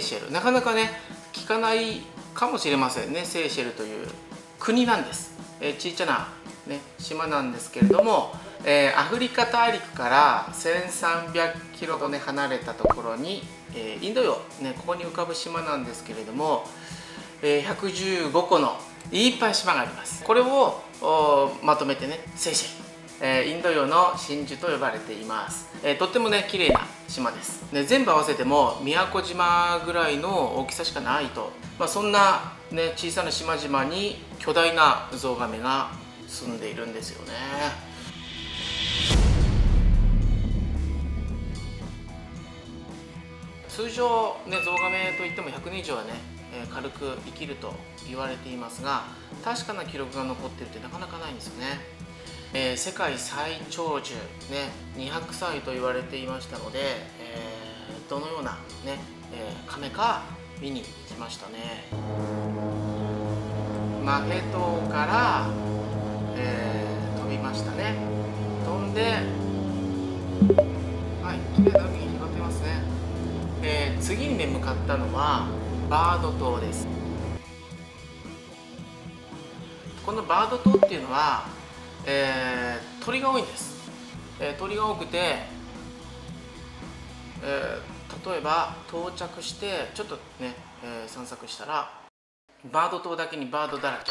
シェル、なかなかね聞かないかもしれませんね。セーシェルという国なんです。小さな、ね、島なんですけれども、アフリカ大陸から1300キロとね離れたところに、インド洋、ね、ここに浮かぶ島なんですけれども、115個のいっぱい島があります。これをまとめてねセーシェル、インド洋の真珠と呼ばれています。とってもね綺麗な島です、ね、全部合わせても宮古島ぐらいの大きさしかないと、そんな、ね、小さな島々に巨大なゾウガメが住んでいるんですよね。通常ねゾウガメといっても100年以上はね軽く生きると言われていますが、確かな記録が残っているってなかなかないんですよね。世界最長寿、ね、200歳と言われていましたので、どのような、ね亀か見に行きましたね。マフェ島から、飛びましたね。飛んで、はい、綺麗な海に広がってますね。次にね向かったのはバード島です。このバード島っていうのは、鳥が多いんです。鳥が多くて、例えば到着してちょっとね、散策したらバード島だけにバードだらけ、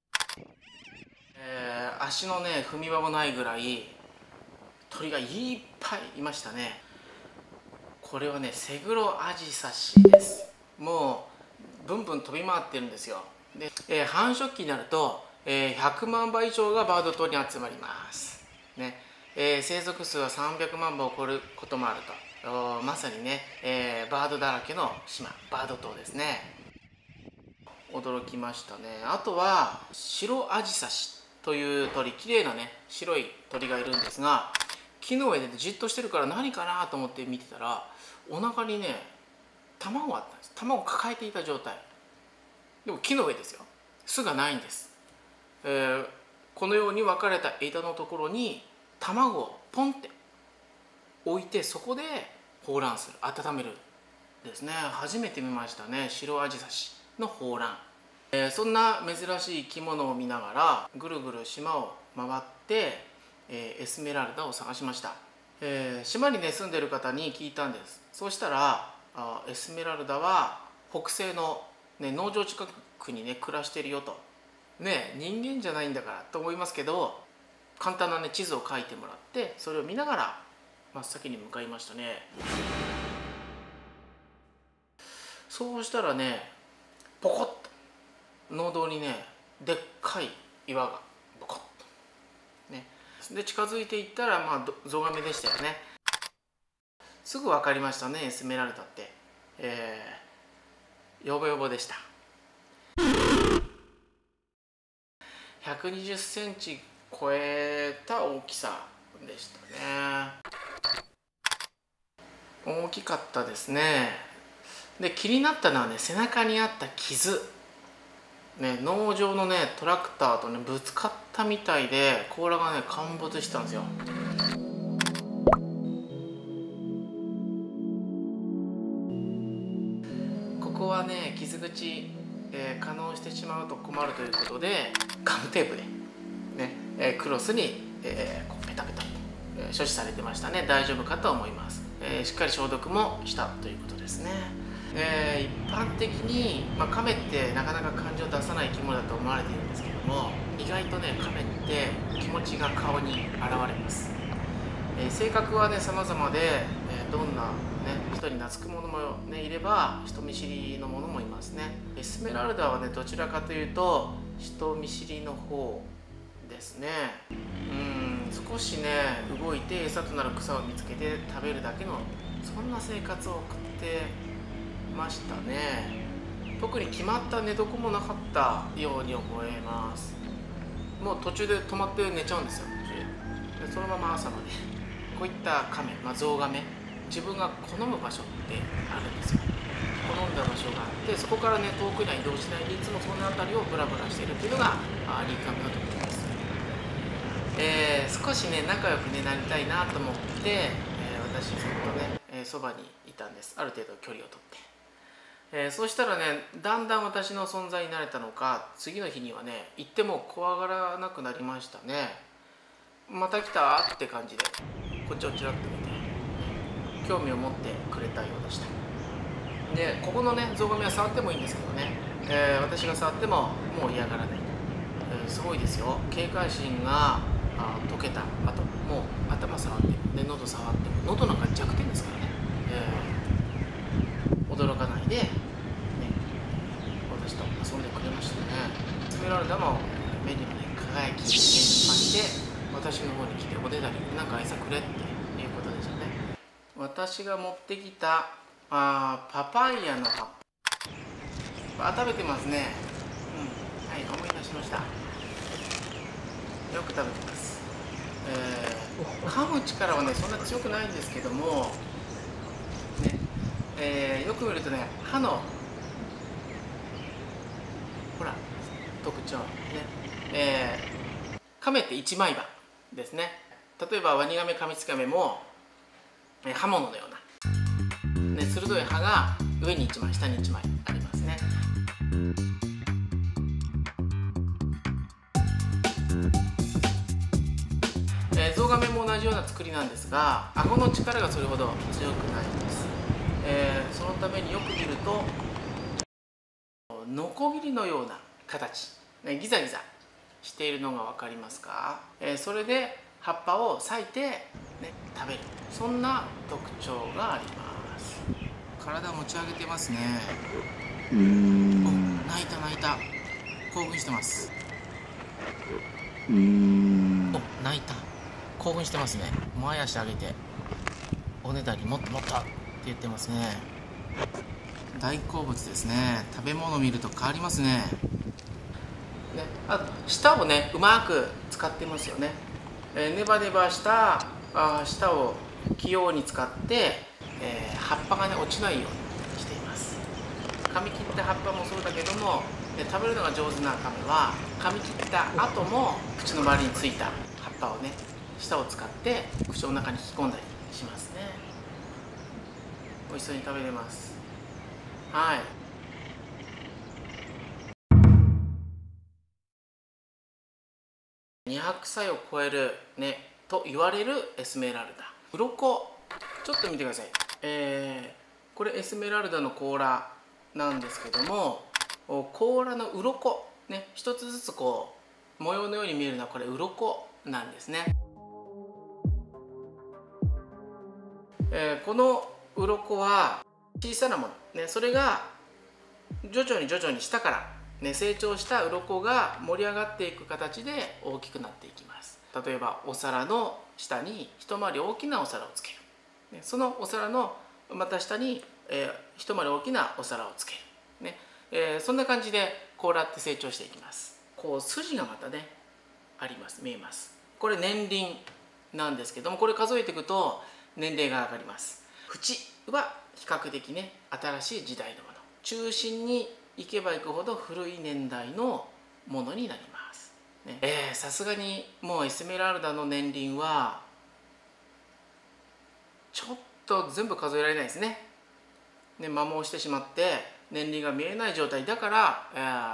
足のね踏み場もないぐらい鳥がいっぱいいましたね。これはねセグロアジサシです。もうブンブン飛び回ってるんですよ。で、繁殖期になると、100万羽以上がバード島に集まります、ね。生息数は300万羽を超えることもあると。まさにね、バードだらけの島、バード島ですね。驚きましたね。あとは白アジサシという鳥、綺麗なね白い鳥がいるんですが、木の上でじっとしてるから何かなと思って見てたら、お腹にね卵があったんです。卵を抱えていた状態でも木の上ですよ。巣がないんです。このように分かれた枝のところに卵をポンって置いて、そこで抱卵する、温めるですね。初めて見ましたね、白アジサシの抱卵。そんな珍しい生き物を見ながらぐるぐる島を回って、エスメラルダを探しました。島にね住んでる方に聞いたんです。そうしたらエスメラルダは北西の、ね、農場近くにね暮らしてるよと。ね、人間じゃないんだからと思いますけど、簡単なね地図を書いてもらって、それを見ながら真っ先に向かいましたね。そうしたらねポコッと農道にねでっかい岩がボコッとね、で近づいていったらゾウガメでしたよね。すぐ分かりましたね、エスメラルダって、ヨボヨボでした。120センチ超えた大きさでしたね。大きかったですね。で気になったのはね背中にあった傷、ね、農場のねトラクターとねぶつかったみたいで甲羅がね陥没してたんですよ。ここはね傷口、化膿してしまうと困るということでガムテープで、ね、クロスに、こうペタペタと、処置されてましたね。大丈夫かと思います。しっかり消毒もしたということですね。一般的に、亀ってなかなか感情を出さない生き物だと思われているんですけども、意外とね亀って気持ちが顔に現れます。性格はね様々で、どんな、ね、人に懐くものも、ね、いれば人見知りのものもいますね。エスメラルダはねどちらかというと人見知りの方ですね。少しね動いて餌となる草を見つけて食べるだけの、そんな生活を送ってましたね。特に決まった寝床もなかったように思えます。もう途中で止まって寝ちゃうんですよ。でそのまま朝まで。こういった亀、ゾウガメ、自分が好む場所ってあるんですよ。好んだ場所があって、そこからね遠くには移動しないでいつもその辺りをブラブラしているっていうのがリカメだと思います。少しね仲良く、ね、なりたいなと思って、私ずっとねそばにいたんです。ある程度距離をとって、 そうしたらね、だんだん私の存在に慣れたのか、次の日にはね行っても怖がらなくなりましたね。また来たって感じでこっちをちらっと見て興味を持ってくれたようでした。でここのねゾウガメは触ってもいいんですけどね、私が触ってももう嫌がらない、すごいですよ。警戒心が解けた。あともう頭触ってで喉触っても、喉なんか弱点ですからね、驚かないで、ね、私と遊んでくれましたね。エスメラルダも目にもね輝き見えまして、私の方に来ておねだりなんか餌くれっていうことですよね。私が持ってきたパパイヤの葉っぱ食べてますね。はい、思い出しました。よく食べてます。噛む力はねそんな強くないんですけども、ねよく見るとね歯のほら特徴ね、噛めって一枚刃ですね。例えばワニガメカミツカメも刃物のような、ね、鋭い刃が上に1枚下に1枚ありますね。ゾウガメも同じような作りなんですが、顎の力がそれほど強くないんです。そのためによく見るとノコギリのような形、ギザギザしているのが分かりますか？それで葉っぱを裂いて、食べる、そんな特徴があります。体持ち上げてますね。泣いた泣いた、興奮してます。泣いた、興奮してますね。前足上げておねだりもっともっとって言ってますね。大好物ですね。食べ物を見ると変わりますね。あと舌をねうまく使ってますよね。ネバネバした舌を器用に使って、葉っぱがね落ちないようにしています。噛み切った葉っぱもそうだけども、食べるのが上手なカメは噛み切った後も口の周りについた葉っぱをね舌を使って口の中に引き込んだりしますね。美味しそうに食べれます。はい。200歳を超えるねと言われるエスメラルダ。鱗ちょっと見てください。これエスメラルダの甲羅なんですけども、甲羅の鱗ね一つずつこう模様のように見えるのはこれ鱗なんですね。この鱗は小さなもの、ね、それが徐々に下から、成長した鱗が盛り上がっていく形で大きくなっていきます。例えばお皿の下に一回り大きなお皿をつける、そのお皿のまた下に、一回り大きなお皿をつける、そんな感じで甲羅って成長していきます。こう筋がまたねあります、見えます。これ年輪なんですけども、これ数えていくと年齢が上がります。縁は比較的ね新しい時代のもの、中心に行けば行くほど古い年代のものになります。さすがにもうエスメラルダの年輪はちょっと全部数えられないですね。摩耗してしまって年輪が見えない状態だから、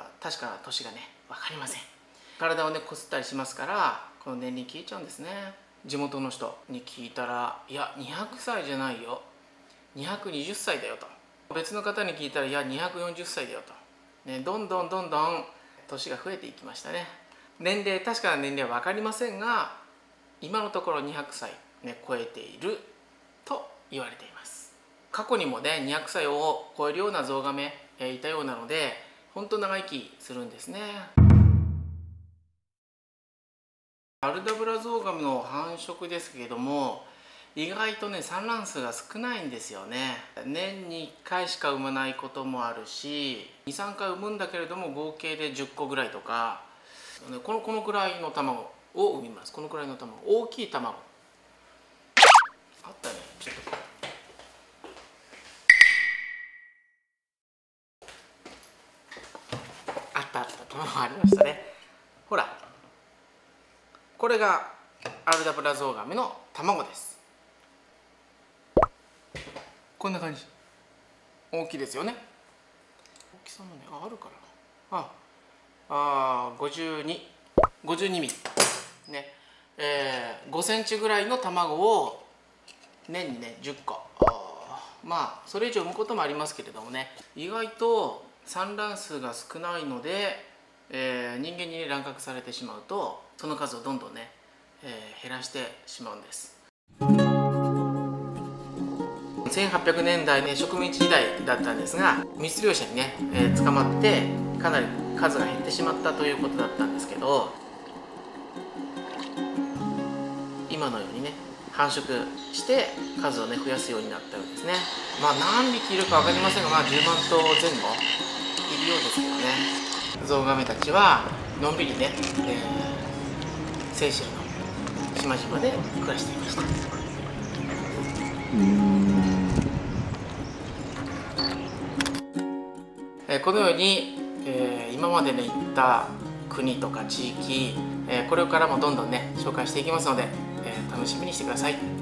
確か年がね分かりません。体をねこすったりしますからこの年輪消えちゃうんですね。地元の人に聞いたら、いや200歳じゃないよ、220歳だよと。別の方に聞いたら、いや240歳だよと、どんどん年が増えていきましたね。年齢、確かな年齢は分かりませんが、今のところ200歳、超えていると言われています。過去にもね200歳を超えるようなゾウガメ、いたようなので、本当長生きするんですね。アルダブラゾウガメの繁殖ですけれども、意外とね産卵数が少ないんですよね。年に1回しか産まないこともあるし、23回産むんだけれども合計で10個ぐらいとか、このくらいの卵を産みます。このくらいの卵、大きい卵あったね。ちょっとあった卵ありましたね。ほら、これがアルダブラゾウガメの卵です。こんな感じ、大きいですよね。 きさもね、あるから52ミリね、5センチぐらいの卵を年にね10個、まあそれ以上産むこともありますけれどもね、意外と産卵数が少ないので、人間に、ね、乱獲されてしまうとその数をどんどんね、減らしてしまうんです。1800年代ね、植民地時代だったんですが、密猟者にね、捕まってかなり数が減ってしまったということだったんですけど、今のようにね繁殖して数をね増やすようになったようですね。まあ何匹いるか分かりませんが、まあ10万頭前後いるようですけどね。ゾウガメたちはのんびりね、セーシェルの島々で暮らしていました。このように、今までね行った国とか地域、これからもどんどんね紹介していきますので、楽しみにしてください。